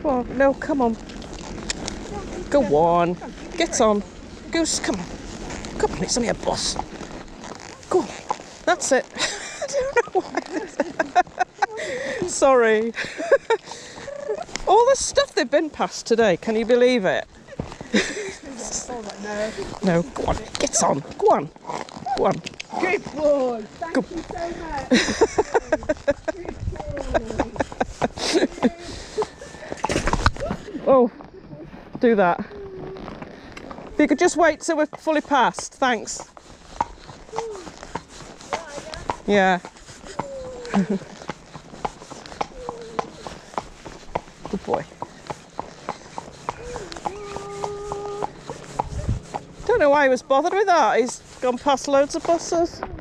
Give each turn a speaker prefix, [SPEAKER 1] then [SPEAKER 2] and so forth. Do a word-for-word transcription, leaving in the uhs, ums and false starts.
[SPEAKER 1] Come on, no, come on. Go on. Get on. Goose, come on. Come on, it's only a bus. Go on. That's it. I don't know why. Sorry. All the stuff they've been past today, can you believe it? No, go on. Get on. Go on. Go on.
[SPEAKER 2] Good boy. Thank
[SPEAKER 1] Go.
[SPEAKER 2] you so much.
[SPEAKER 1] Oh, do that. If you could just wait till we're fully past, thanks. Yeah. Good boy. Don't know why he was bothered with that. He's gone past loads of buses.